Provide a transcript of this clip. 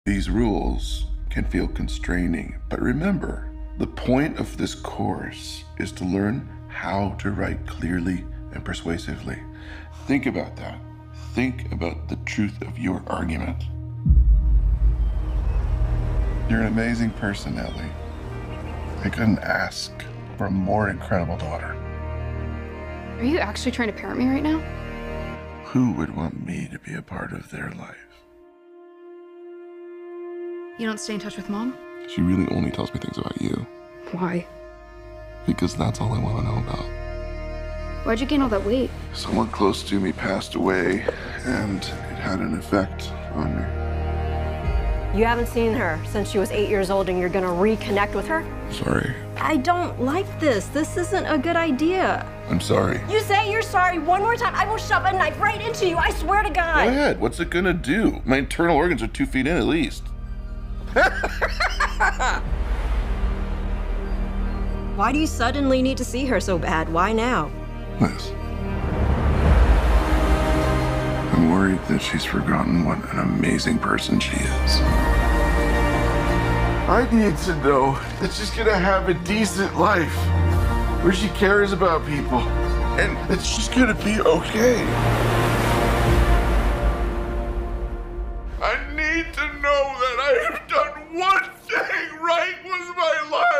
These rules can feel constraining, but remember, the point of this course is to learn how to write clearly and persuasively. Think about that. Think about the truth of your argument. You're an amazing person, Ellie. I couldn't ask for a more incredible daughter. Are you actually trying to parent me right now? Who would want me to be a part of their life? You don't stay in touch with Mom? She really only tells me things about you. Why? Because that's all I want to know about. Why'd you gain all that weight? Someone close to me passed away, and it had an effect on me. You haven't seen her since she was 8 years old, and you're gonna reconnect with her? Sorry. I don't like this. This isn't a good idea. I'm sorry. You say you're sorry one more time, I will shove a knife right into you. I swear to God. Go ahead. What's it gonna do? My internal organs are 2 feet in at least. Why do you suddenly need to see her so bad? Why now? Liz. I'm worried that she's forgotten what an amazing person she is. I need to know that she's gonna have a decent life where she cares about people and that she's gonna be okay. I need to know that I have done one thing right with my life.